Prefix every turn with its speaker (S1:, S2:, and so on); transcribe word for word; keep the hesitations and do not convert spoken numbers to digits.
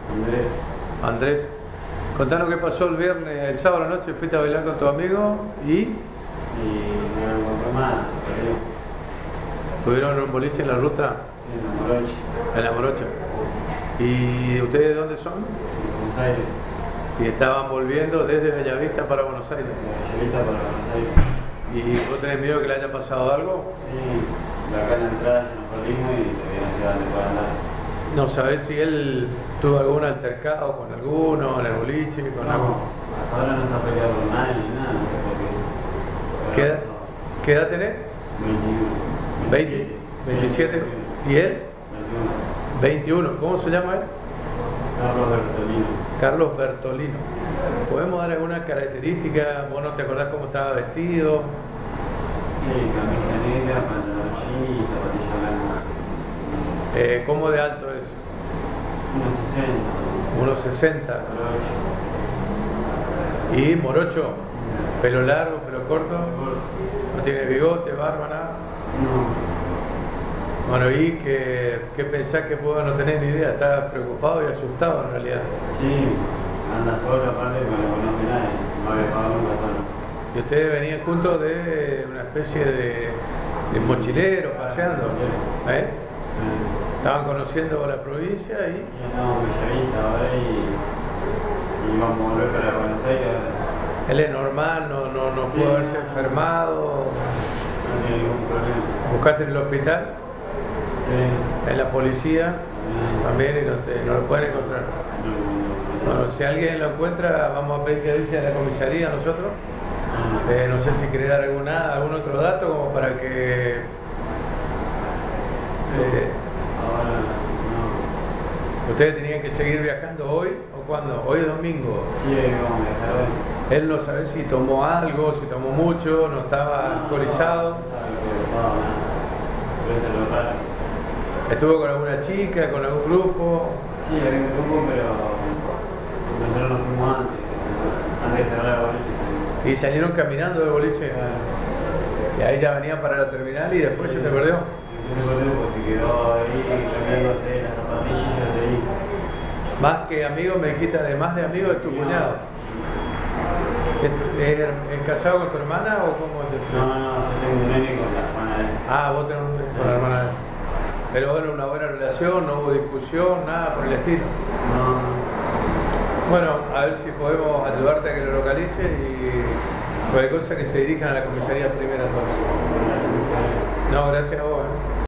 S1: Andrés.
S2: Andrés, contanos qué pasó el viernes, el sábado a la noche, fuiste a bailar con tu amigo y...
S1: Y no lo encontró más, se perdió.
S2: ¿Tuvieron un boliche en la ruta?
S1: Sí, en la Morocha.
S2: En la Morocha. ¿Y ustedes de dónde son?
S1: En Buenos Aires.
S2: Y estaban volviendo desde Bellavista para Buenos Aires.
S1: De Bellavista para Buenos Aires.
S2: ¿Y vos tenés miedo que le haya pasado algo?
S1: Sí, acá en la entrada ya nos perdimos y todavía no sé a dónde puede andar.
S2: No sabés si él tuvo algún altercado con alguno, en el boliche, con
S1: No,
S2: algo.
S1: hasta ahora no se ha peleado con nadie ni nada, no sé por qué.
S2: ¿Qué edad, ¿Qué edad tenés?
S1: veintiuno.
S2: ¿veinte? ¿veintisiete? ¿Y él?
S1: veintiuno.
S2: veintiuno. ¿Cómo se llama él?
S1: Carlos Bertolino.
S2: Carlos Bertolino. ¿Podemos dar alguna característica? ¿Vos no te acordás cómo estaba vestido?
S1: Sí, camisa negra, pantalón jean y zapatilla blanca.
S2: Eh, ¿Cómo de alto es?
S1: uno sesenta.
S2: uno sesenta. ¿Y morocho? ¿Pelo largo, pelo corto? ¿No tiene bigote, barba, nada?
S1: No.
S2: Bueno, ¿y qué, qué pensás que puedo no tener ni idea? ¿Estás preocupado y asustado en realidad?
S1: Sí, anda solo, aparte que no lo conoce nadie, no había pagado nunca solo.
S2: ¿Y ustedes venían juntos de una especie de, de mochilero, paseando? ¿Eh?
S1: Sí.
S2: Estaban conociendo la provincia y...
S1: Y andamos en Bellavista ahora y, y íbamos a volver para Buenos Aires ahora.
S2: Él es normal, no, no, no pudo
S1: Sí,
S2: haberse
S1: no.
S2: enfermado.
S1: No tiene ningún problema.
S2: ¿Buscaste en el hospital?
S1: Sí.
S2: ¿En la policía?
S1: Sí.
S2: También y no, te, no lo pueden encontrar.
S1: No, no, no.
S2: Bueno, si alguien lo encuentra, vamos a pedir que avise a la comisaría nosotros.
S1: No.
S2: Eh, no sé si querés dar alguna, algún otro dato como para que... Eh,
S1: Ahora no.
S2: ¿Ustedes tenían que seguir viajando hoy o cuándo? Hoy es domingo.
S1: Sí, vamos a viajar hoy.
S2: Él no sabe si tomó algo, si tomó mucho, no estaba alcoholizado.
S1: No, no, no, no. Puede ser lo raro.
S2: ¿Estuvo con alguna chica, con algún grupo?
S1: Sí, había un grupo, pero nosotros nos fuimos antes, antes de cerrar la boliche.
S2: ¿Y salieron caminando de boliche? Y ahí ya venían para la terminal y después se te perdió.
S1: Yo me acuerdo porque quedó ahí cambiándose las zapatillas y yo seguí.
S2: Más que amigo, me dijiste, además de amigo, es tu cuñado. ¿Es, es, es casado con tu hermana o cómo es eso?
S1: No, no, yo tengo un nene con la hermana de él.
S2: Ah, vos tenés un con la hermana de él. Pero bueno, una buena relación, no hubo discusión, nada por el estilo.
S1: No.
S2: Bueno, a ver si podemos ayudarte a que lo localice y cualquier cosa que se dirijan a la comisaría primera entonces. No, gracias a vos. ¿eh?